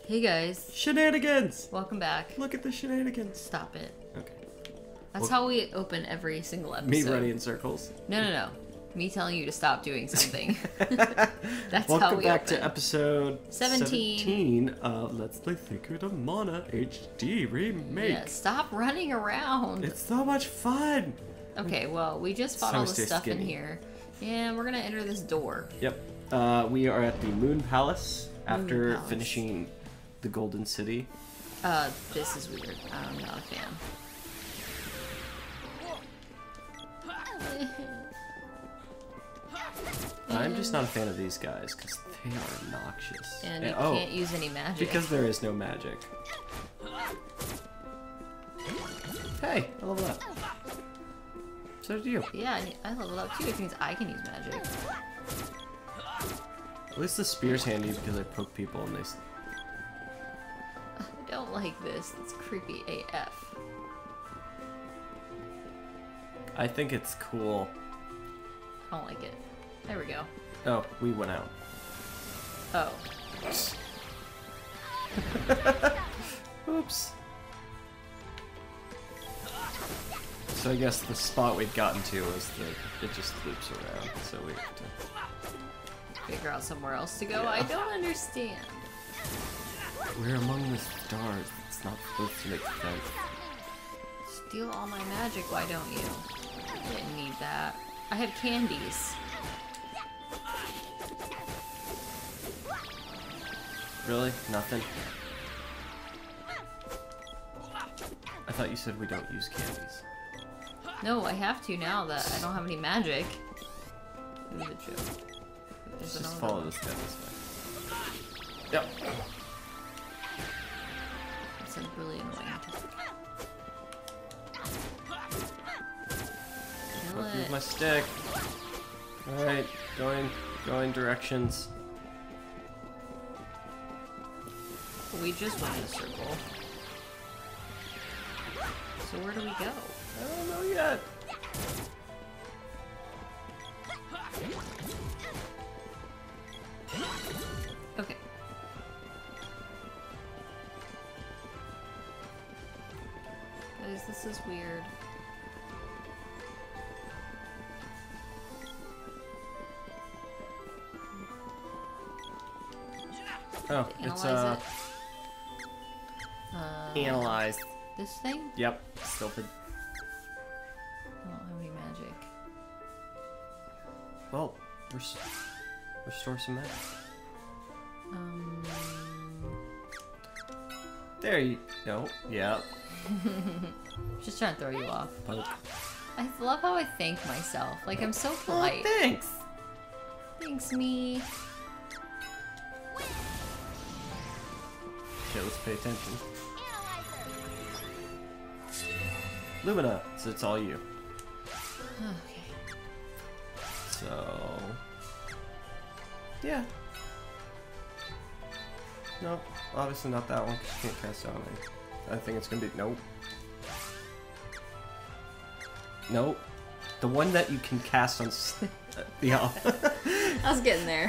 Hey guys, Shenanigans! welcome back. Look at the shenanigans. Stop it. Okay. That's how we open every single episode. Me running in circles. No. Me telling you to stop doing something. That's Welcome how we back open. to episode 17 of Let's Play Secret of Mana HD Remake. Yeah, stop running around. It's so much fun! Okay, well, we just fought So all the stay stuff in skinny. here. And we're gonna enter this door. Yep. We are at the Moon Palace after Palace. finishing the Golden City. This is weird. I'm not a fan. I'm just not a fan of these guys because they are obnoxious. And you oh, can't use any magic. because there is no magic. Hey, I leveled up. So did you. Yeah, I leveled up too, which means I can use magic. At least the spear's handy because I poke people and they... I don't like this. It's creepy AF. I think it's cool. I don't like it. There we go. Oh, we went out. Oh. Oops. So I guess the spot we'd gotten to was it just loops around, so we have to... Figure out somewhere else to go? Yeah. I don't understand. We're among the stars. It's not supposed to make sense. Steal all my magic, why don't you? I didn't need that. I have candies. Really? Nothing? I thought you said we don't use candies. No, I have to now that I don't have any magic. It was a joke. Let's There's just another follow one. this guy this way. Yep. It's like really annoying. Kill Fuck you with it. my stick. Alright, going directions. We just went in a circle. So where do we go? I don't know yet. Okay. Guys, this is weird. Oh, it's Analyze it. analyzed. This thing? Yep, stupid. I don't have any magic. Well, restore some magic. Um, There you go. Yep. just trying to throw you off. Poke. I love how I thank myself. Like, I'm so polite. Oh, thanks. Thanks, me. Okay, let's pay attention. Lumina, so it's all you. Okay. So... Yeah. No, obviously not that one, 'cause you can't cast on me. I think it's gonna be... Nope. Nope. The one that you can cast on... yeah. I was getting there.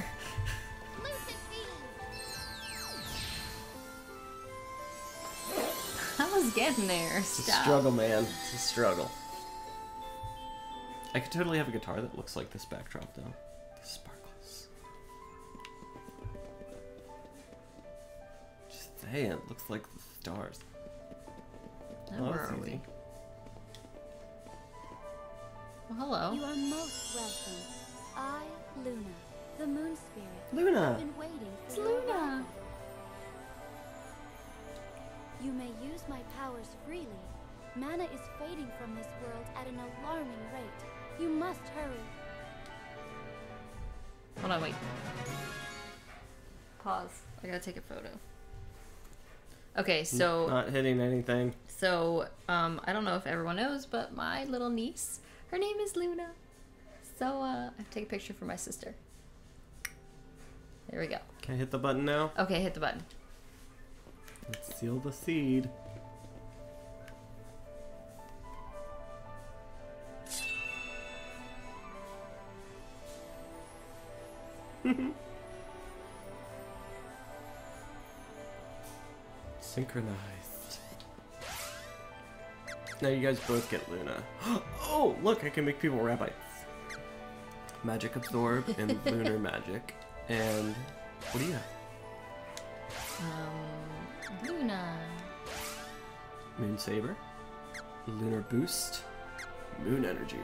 I was getting there. It's a Stop. struggle, man. It's a struggle. I could totally have a guitar that looks like this backdrop, though. The sparkles. Just saying, it looks like the stars. Now, Oh, where that's are we? easy. Well, hello. You are most welcome. I, Luna, the moon spirit, Luna! have been waiting for It's your Luna. arrival. You may use my powers freely. Mana is fading from this world at an alarming rate. You must hurry. Hold on, wait. Pause. I gotta take a photo. Okay, so Not hitting anything. I don't know if everyone knows, but my little niece, her name is Luna. So I have to take a picture for my sister. There we go. Can I hit the button now? Okay, hit the button. Let's seal the seed. Synchronized. Now you guys both get Luna. Oh, look, I can make people rabbits. Magic Absorb and Lunar Magic. And what do you have? Luna. Moon Saber. Lunar Boost. Moon Energy.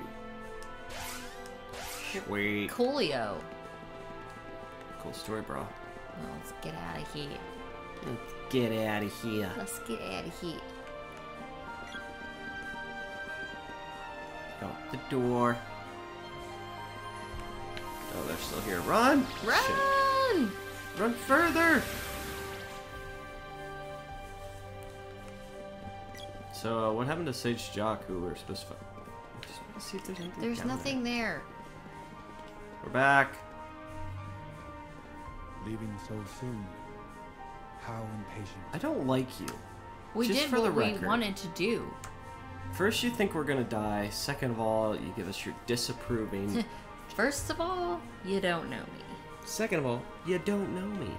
Sweet. Coolio. Cool story, bro. Well, let's get out of here. Let's get out of here. Let's get out of here. Out the door. Oh, they're still here. Run! Run! Shit. Run further! So, what happened to Sage Jock, who we're supposed to... I just want to see if there's anything There's down nothing there. We're back. Leaving so soon. How impatient. I don't like you. We Just did for the what we record. wanted to do. First, you think we're gonna die. Second of all, you give us your disapproving. First of all, you don't know me. Second of all, you don't know me.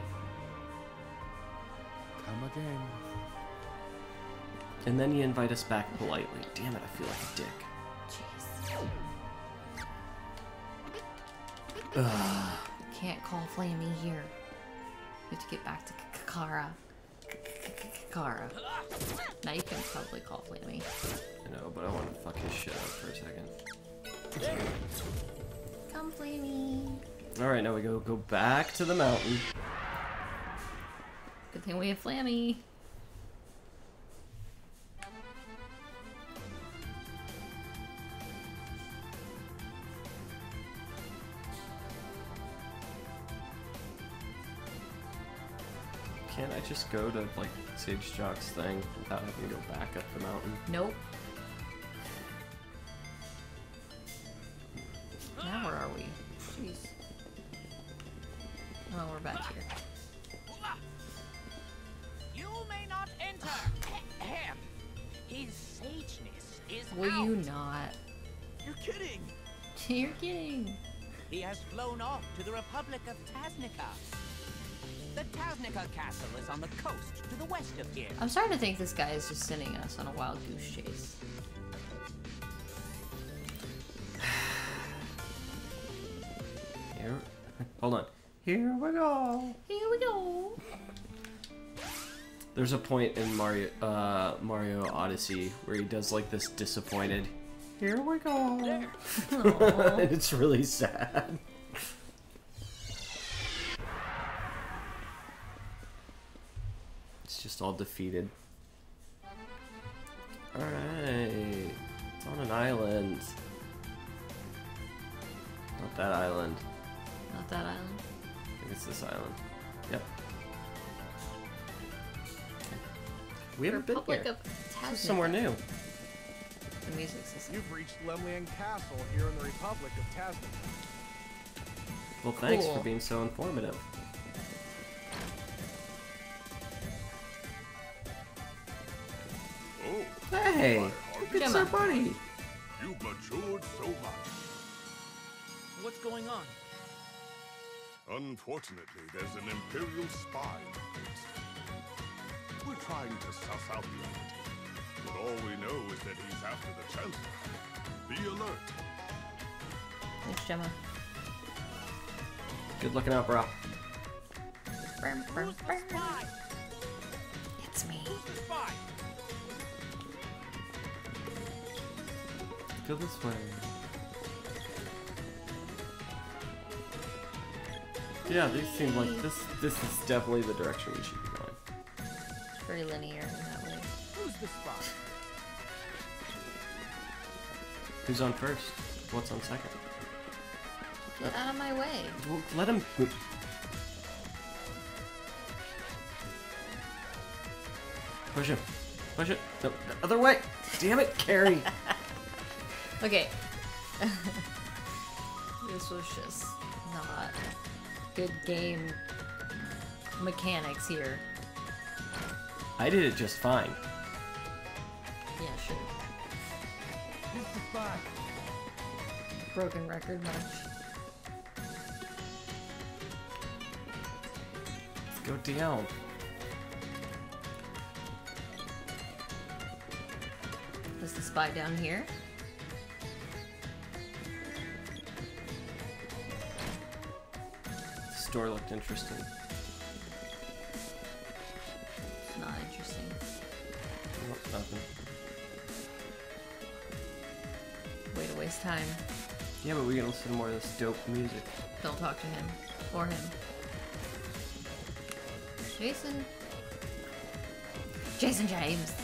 Come again. And then you invite us back politely. Damn it, I feel like a dick. Jeez. Ugh. Can't call Flammy here. We have to get back to Kakara. Kakara. Now you can probably call Flammy. I know, but I want to fuck his shit up for a second. Come, Flammy. Alright, now we go back to the mountain. Good thing we have Flammy. Can't I just go to, like, Sage Jock's thing without having to go back up the mountain? Nope. Now where are we? Jeez. Oh, we're back here. You may not enter. Ahem. His sageness is Will out. you not? You're kidding. You're kidding. He has flown off to the Republic of Taznica. The Taznica castle is on the coast to the west of here. I'm starting to think this guy is just sending us on a wild goose chase. Here. Hold on. Here we go. Here we go. There's a point in Mario Odyssey where he does like this disappointed. Here we go. There. And it's really sad. It's just all defeated. Alright. It's on an island. Not that island. Not that island. I think it's this island. Yep. We haven't been Republic here. of This Taznica. is somewhere new. The music's the same. You've reached Lemlian Castle here in the Republic of Taznica. Well, thanks Cool. for being so informative. Oh, Hey! my Look heart, at Come our on. buddy! you've matured so much. What's going on? Unfortunately, there's an Imperial spy in the midst. We're trying to suss out the identity, but all we know is that he's after the Chancellor. Be alert. Thanks, Gemma. Good looking out, bro. Brum, brum, Who's the brum. spy? It's me. Who's the spy? Go this way. Yeah, these seem like this is definitely the direction we should be going. It's very linear in that way. Who's the spy? Who's on first? What's on second? Get out of my way. Well, let him... Push him. Push it. No, the other way. Damn it, Carrie. Okay. This was just not good game mechanics here. I did it just fine. Yeah, sure. Broken record much. Let's go down. Is the spy down here? The store looked interesting. It's not interesting. Nope, nothing. Way to waste time. Yeah, but we can listen to more of this dope music. Don't talk to him. Or him. Jason. Jason James.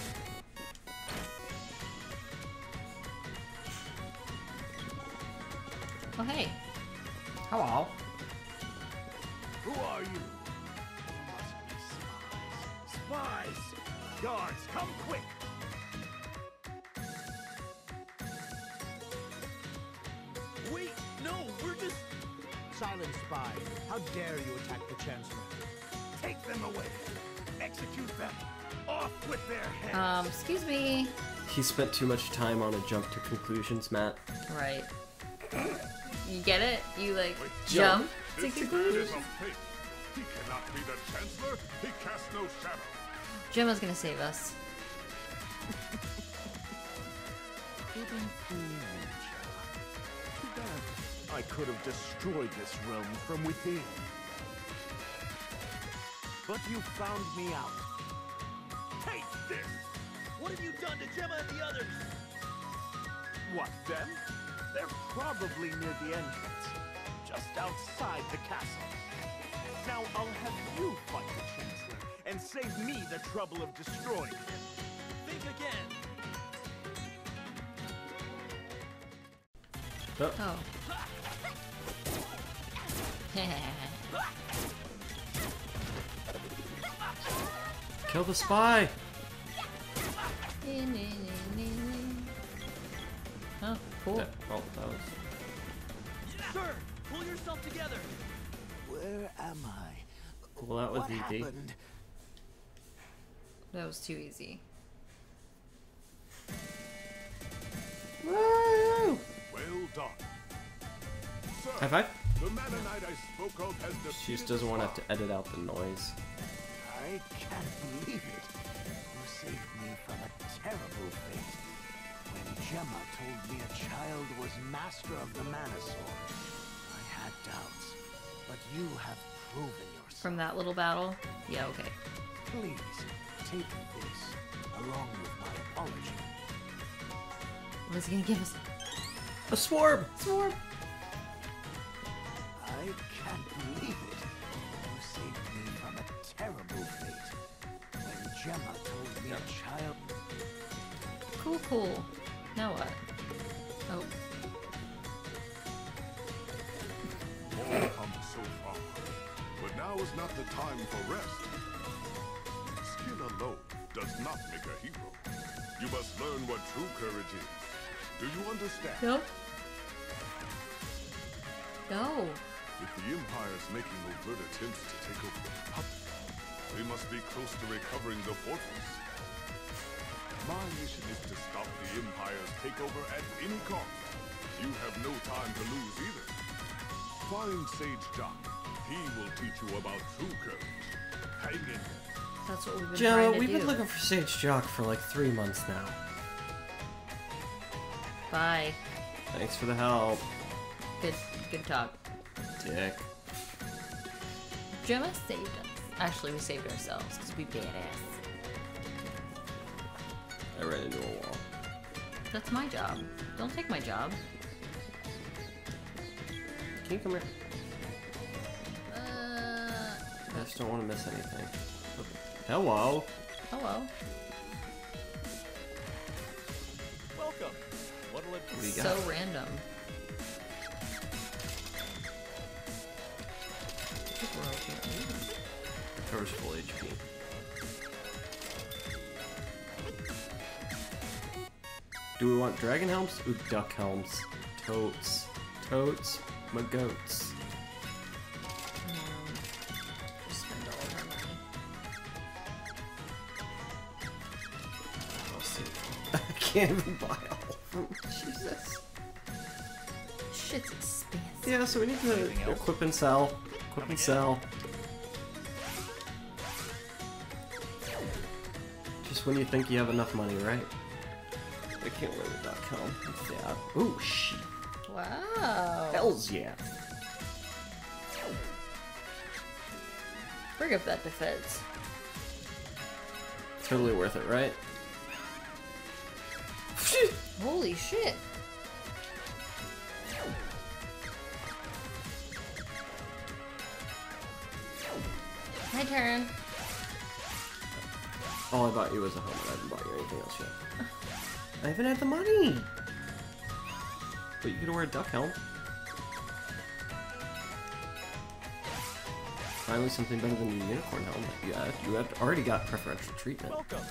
Oh, hey. Hello. Who are you? You must be spies. Spies! Guards, come quick! Wait, no, we're just... Silent spy, how dare you attack the Chancellor? Take them away. Execute them. Off with their heads. Excuse me. He spent too much time on a jump to conclusions, Matt. Right. You get it? You like Jump. jump to This man conclusions? is a fake. He cannot be the Chancellor. He casts no shadow. Gemma's gonna save us. Hidden fool, Too bad. I could have destroyed this realm from within. But you found me out. Take this! What have you done to Gemma and the others? What, them? They're probably near the entrance, just outside the castle. Now I'll have you fight the Chancellor and save me the trouble of destroying him. Think again. Oh. Oh. Kill the spy! Oh, cool. Yeah, well, that was... Sir, pull yourself together. Where am I? Well, that was What easy. happened? That was too easy. Woo! Well done. Sir, High five? the Mana Knight I spoke of has defeated She just doesn't the want to have spy. to edit out the noise. I can't believe it. You saved me from a terrible fate. When Gemma told me a child was master of the Mana Sword, I had doubts. But you have proven yourself. From that little battle? Yeah, okay. Please, take this, along with my apology. What's he gonna give us? A swarm! Swarm! I can't believe it. You saved me from a terrible fate. When Gemma told me a child... Cool, cool. Now what? Oh. All come so far, but now is not the time for rest. Skill alone does not make a hero. You must learn what true courage is. Do you understand? No. No. If the Empire is making overt attempts to take over the Republic, they must be close to recovering the fortress. My mission is to stop the Empire's takeover at any cost. You have no time to lose either. Find Sage Jock. He will teach you about true courage. Hang in there. That's what we've been Gemma, trying to we've do. been looking for Sage Jock for like 3 months now. Bye. Thanks for the help, Good talk. Dick. Gemma saved us. Actually, we saved ourselves because we badass. I ran into a wall. That's my job. Don't take my job. Can you come here? Uh, I just don't want to miss anything. Hello. hello. Welcome. What'll it What do you got? So random. Covers full HP. Do we want dragon helms? Ooh, duck helms. Totes. Totes. My goats. Just spend all of our money. I'll see. I can't even buy all of them. Jesus. Shit's expensive. Yeah, so we need to equip and sell. Equip and sell. Just when you think you have enough money, right? Like, can't wear the duck helm. Yeah. Ooh, shit. Wow. Hells yeah. Bring up that defense. Totally worth it, right? Holy shit. My turn. All I bought you was a helmet. I haven't bought you anything else yet. I haven't had the money! But you could wear a duck helm. Finally something better than your unicorn helm. Yeah, you had already got preferential treatment. Welcome.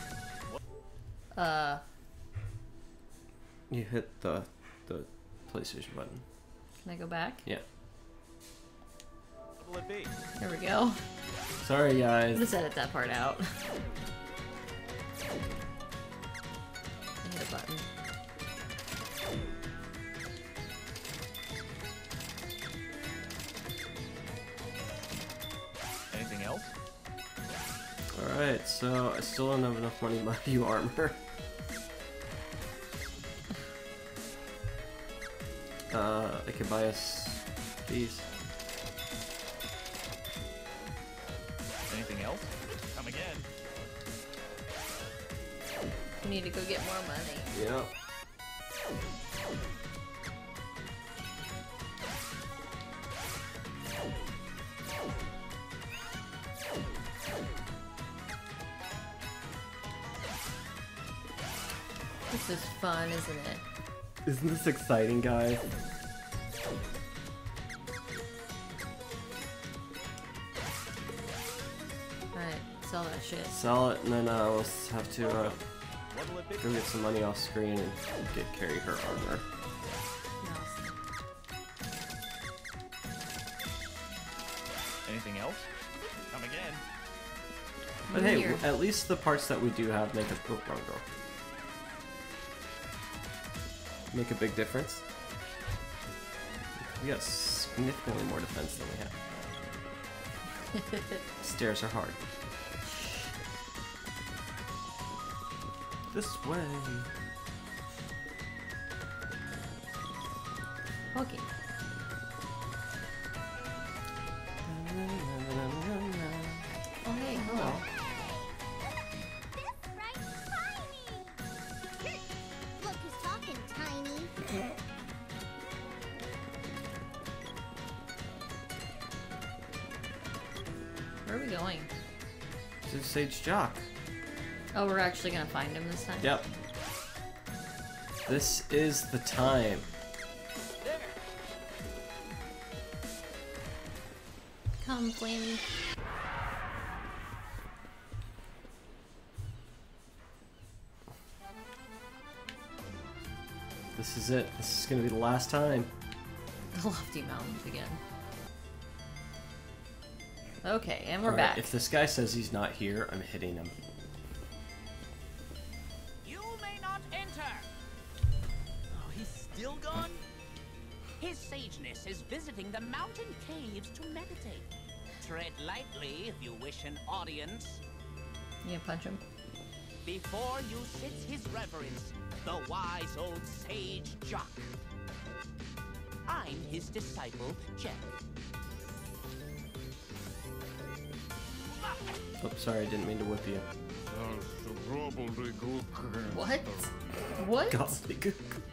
You hit the PlayStation button. Can I go back? Yeah. What will it be? There we go. Sorry guys. Let's edit that part out. I hit a button. Anything else? Alright, so I still don't have enough money to buy you armor. I could buy us these. Anything else? Come again. We need to go get more money. Yep. This is fun, isn't it? Isn't this exciting, guys? Alright, sell that shit. Sell it, and then we'll have to What will it be? go get some money off screen and carry her armor. Nice. Anything else? Come again. But hey, Here. at least the parts that we do have make a wrong door. Make a big difference. We got significantly more defense than we have. Stairs are hard. This way. Okay. Oh hey, hello. Look who's talking, Tiny. Where are we going? To Sage Jock. Oh, we're actually gonna find him this time? Yep. This is the time. Come, Flammy. This is it. This is gonna be the last time. The lofty mountains again. Okay, and we're Alright, back. if this guy says he's not here, I'm hitting him. You may not enter. Oh, he's still gone? His sageness is visiting the mountain caves to meditate. Tread lightly if you wish an audience. You gonna punch him? Before you sits his reverence, the wise old sage Jock. I'm his disciple, Jeff. Oh, sorry, I didn't mean to whip you. What? What? Gobbledygook.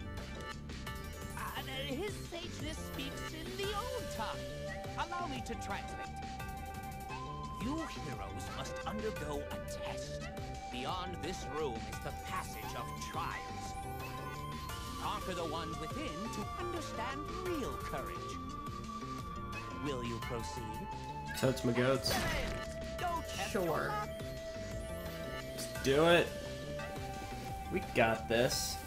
His sageness speaks in the old tongue. Allow me to translate. You heroes must undergo a test. Beyond this room is the passage of trials. Conquer the ones within to understand real courage. Will you proceed? Totes my goats. Go test Sure. your luck. Let's do it. We got this.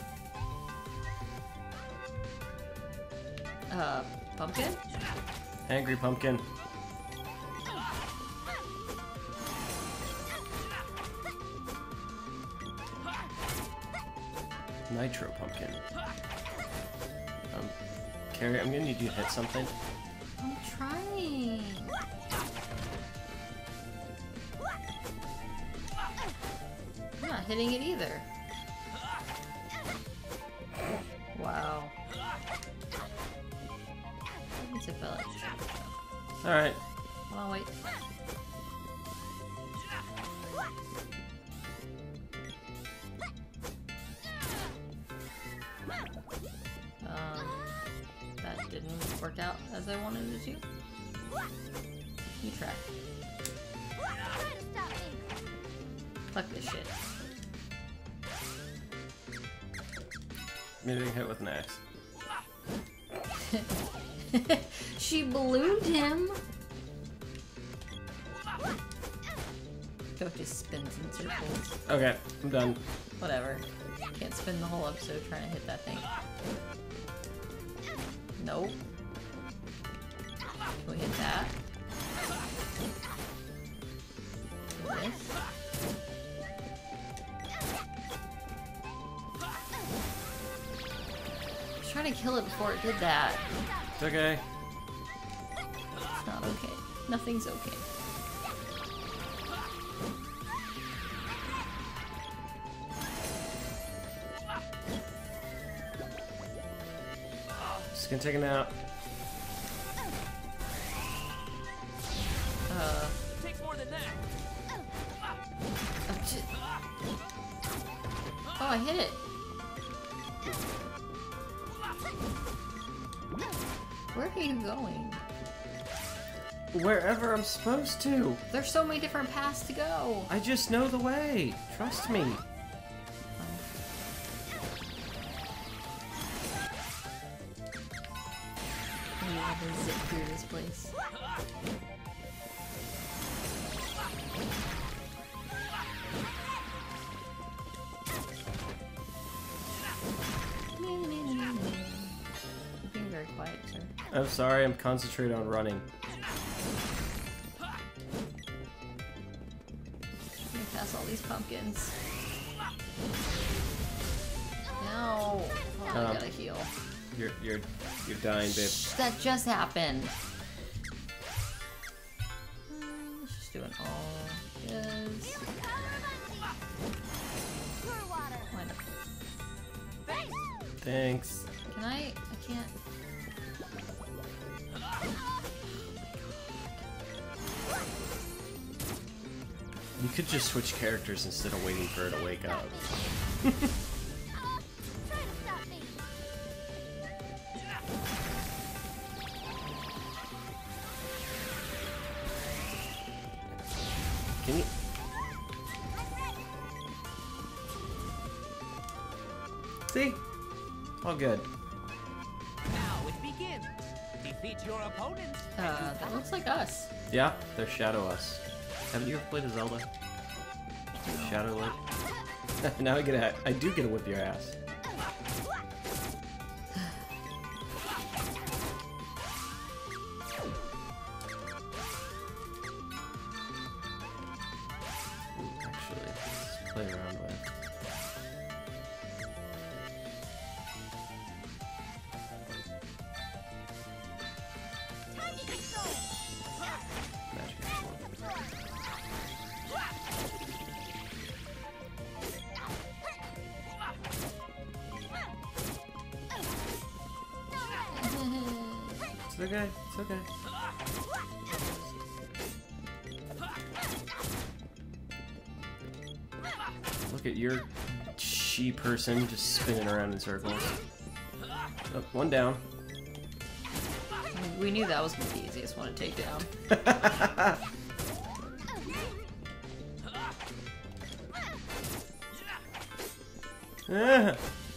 Pumpkin? Angry pumpkin. Nitro pumpkin. Carrie, I'm gonna need you to hit something. I'm trying. I'm not hitting it either. As if I like. Alright. Hold on, wait. That didn't work out as I wanted it to. You try. Try to stop me. Fuck this shit. Maybe I can hit with an axe. She ballooned him. Go just spins in circles. Okay, I'm done. Whatever. Can't spend the whole episode trying to hit that thing. Nope. Can we hit that? This? I was trying to kill it before it did that. It's okay. It's not okay. Nothing's okay. Just gonna take a nap. Take more than that. Oh, I hit it. Where are you going? Wherever I'm supposed to. There's so many different paths to go. I just know the way. Trust me. You have to zip through this place. You're being very quiet, sir. I'm sorry, I'm concentrating on running. Let me pass all these pumpkins. No. Oh, I gotta heal. You're dying, babe. Shh, that just happened. Let's just do an all. Yes. Pour water. Why not? Thanks. Can I can't. You could just switch characters instead of waiting for her to wake up. Try to stop me. Can you? See? All good. Now it begins. Defeat your opponents. That looks like us. Yeah, they're Shadow Us. Haven't you ever played a Zelda? Shadow Link? Now I do get to whip your ass. Actually, let's play around with. Magic Sword. It's okay, it's okay. Look at your she person just spinning around in circles. Oh, one down. We knew that was gonna be the easiest one to take down. Ah.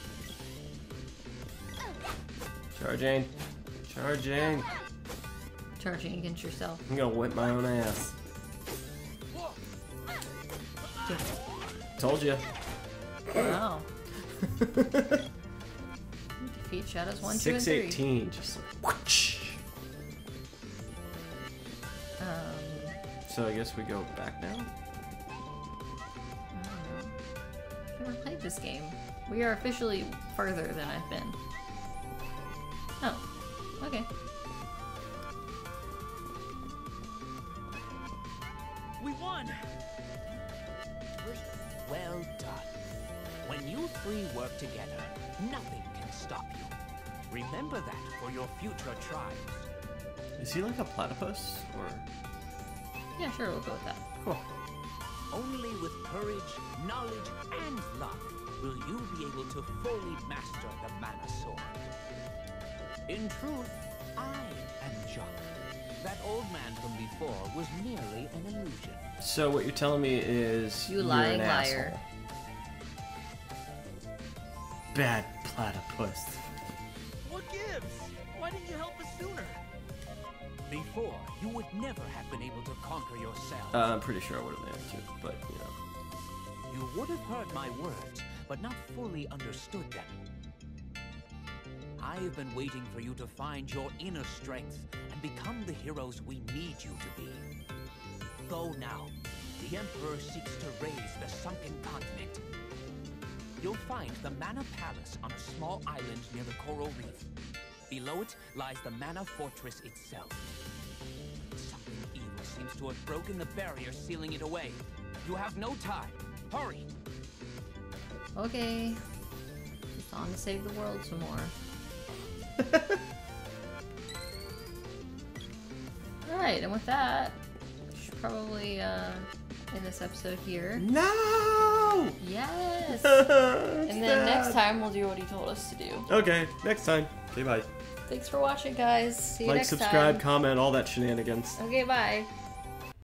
Charging. Charging. Charging against yourself. I'm gonna whip my own ass. Told you. Wow. Defeat shadows 1, 2, and 3. 618, just like whoosh. So I guess we go back now? I don't know. I've never played this game. We are officially further than I've been. Oh, okay. We won! Well done. When you three work together, nothing can stop you. Remember that for your future trials. Is he like a platypus or? Yeah, sure, we'll go with that. Cool. Only with courage, knowledge, and luck will you be able to fully master the Mana Sword. In truth, I am Jock. That old man from before was merely an illusion. So what you're telling me is You you're lying an liar. asshole. Bad platypus. What gives? Why didn't you help us sooner? Before, you would never have been able to conquer yourself. I'm pretty sure I would have managed it, but you know. You would have heard my words, but not fully understood them. I have been waiting for you to find your inner strength and become the heroes we need you to be. Go now. The Emperor seeks to raise the sunken continent. You'll find the Mana Palace on a small island near the coral reef. Below it lies the Mana Fortress itself. Something evil seems to have broken the barrier sealing it away. You have no time. Hurry! Okay. Just on to save the world some more. Alright, and with that, we should probably end this episode here. No! Yes! And And then next time we'll do what he told us to do. Okay, next time. Okay, bye. Thanks for watching, guys. See you Like, next subscribe, time. comment, all that shenanigans. Okay, bye.